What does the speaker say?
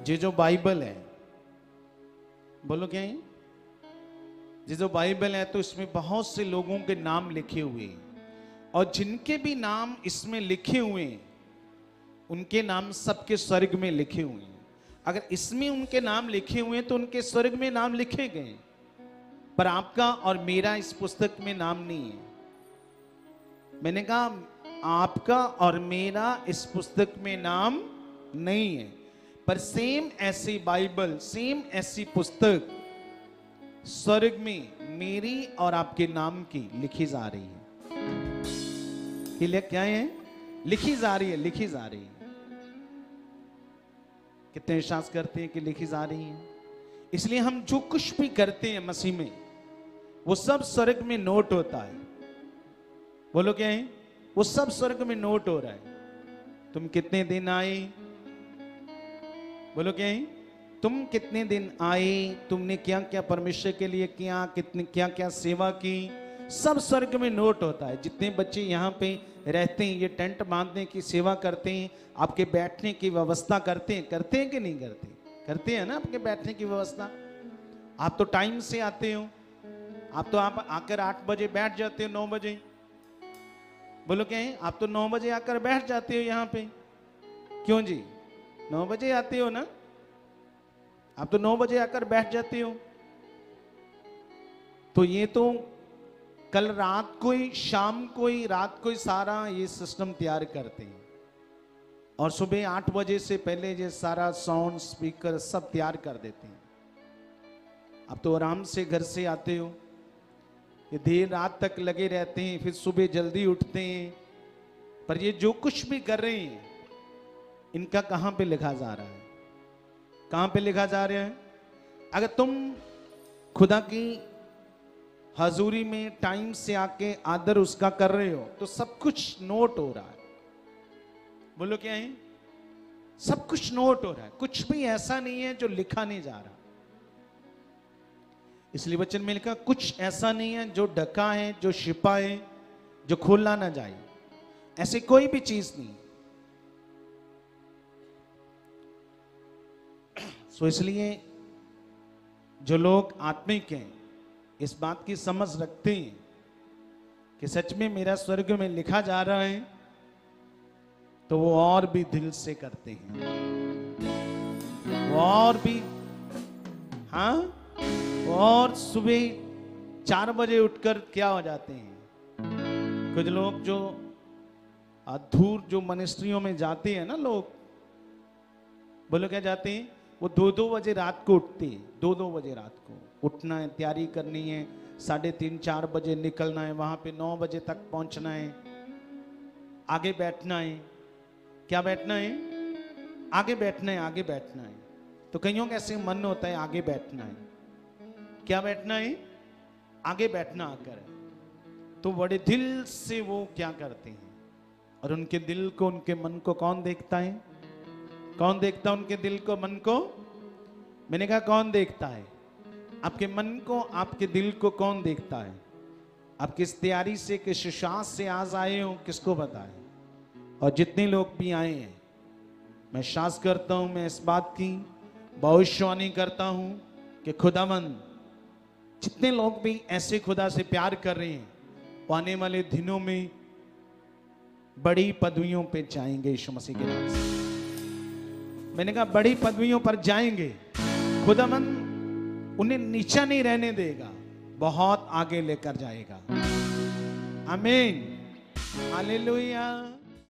ये जो बाइबल है, बोलो क्या है, ये जो बाइबल है तो इसमें बहुत से लोगों के नाम लिखे हुए हैं, और जिनके भी नाम इसमें लिखे हुए हैं उनके नाम सबके स्वर्ग में लिखे हुए हैं। अगर इसमें उनके नाम लिखे हुए हैं तो उनके स्वर्ग में नाम लिखे गए, पर आपका और मेरा इस पुस्तक में नाम नहीं है। मैंने कहा आपका और मेरा इस पुस्तक में नाम नहीं है, पर सेम ऐसी बाइबल, सेम ऐसी पुस्तक स्वर्ग में मेरी और आपके नाम की लिखी जा रही है। क्या है? लिखी जा रही है, लिखी जा रही है। कितने विश्वास करते हैं कि लिखी जा रही है? इसलिए हम जो कुछ भी करते हैं मसीह में वो सब स्वर्ग में नोट होता है। बोलो क्या है? वो सब स्वर्ग में नोट हो रहा है। तुम कितने दिन आए, बोलो क्या है, तुम कितने दिन आए, तुमने क्या क्या परमेश्वर के लिए किया, कितने क्या क्या सेवा की, सब स्वर्ग में नोट होता है। जितने बच्चे यहाँ पे रहते हैं, ये टेंट बांधने की सेवा करते हैं, आपके बैठने की व्यवस्था करते हैं कि नहीं करते? करते हैं ना आपके बैठने की व्यवस्था। आप तो टाइम से आते हो, आप आकर 8 बजे बैठ जाते हो, 9 बजे। बोलो क्या है? आप तो 9 बजे आकर बैठ जाते हो यहाँ पे। क्यों जी? 9 बजे आते हो ना, आप तो 9 बजे आकर बैठ जाते हो। तो ये तो कल रात को ही, शाम को ही, रात को ही सारा ये सिस्टम तैयार करते हैं, और सुबह 8 बजे से पहले ये सारा साउंड स्पीकर सब तैयार कर देते हैं। आप तो आराम से घर से आते हो, ये देर रात तक लगे रहते हैं, फिर सुबह जल्दी उठते हैं, पर ये जो कुछ भी कर रहे हैं इनका कहां पे लिखा जा रहा है? कहां पे लिखा जा रहा है? अगर तुम खुदा की हजूरी में टाइम से आके आदर उसका कर रहे हो तो सब कुछ नोट हो रहा है। बोलो क्या है? सब कुछ नोट हो रहा है, कुछ भी ऐसा नहीं है जो लिखा नहीं जा रहा। इसलिए वचन में लिखा कुछ ऐसा नहीं है जो ढका है, जो छिपा है, जो खोला ना जाए। ऐसी कोई भी चीज नहीं। सो इसलिए जो लोग आत्मिक हैं, इस बात की समझ रखते हैं कि सच में मेरा स्वर्ग में लिखा जा रहा है, तो वो और भी दिल से करते हैं, वो और भी, हाँ, और सुबह 4 बजे उठकर क्या हो जाते हैं। कुछ लोग जो दूर जो मिनिस्ट्रियों में जाते हैं ना लोग, बोलो क्या जाते हैं, वो 2-2 बजे रात को उठते हैं। 2-2 बजे रात को उठना है, तैयारी करनी है, 3:30-4 बजे निकलना है, वहां पे 9 बजे तक पहुंचना है, आगे बैठना है। क्या बैठना है? आगे बैठना है, आगे बैठना है। तो कईयों का ऐसे मन होता है आगे बैठना है। क्या बैठना है? आगे बैठना आकर। तो बड़े दिल से वो क्या करते हैं, और उनके दिल को, उनके मन को कौन देखता है? कौन देखता है उनके दिल को, मन को? मैंने कहा कौन देखता है? आपके मन को, आपके दिल को कौन देखता है? आप किस तैयारी से, किस श्वास से आज आए हो, किसको पता है? और जितने लोग भी आए हैं, मैं श्वास करता हूं, मैं इस बात की भविष्यवाणी करता हूं कि खुदावंद जितने लोग भी ऐसे खुदा से प्यार कर रहे हैं, वो आने वाले दिनों में बड़ी पदवियों पे जाएंगे यीशु मसीह के नाम से। मैंने कहा बड़ी पदवियों पर जाएंगे। खुदावंद उन्हें नीचा नहीं रहने देगा, बहुत आगे लेकर जाएगा। आमीन, हालेलुया।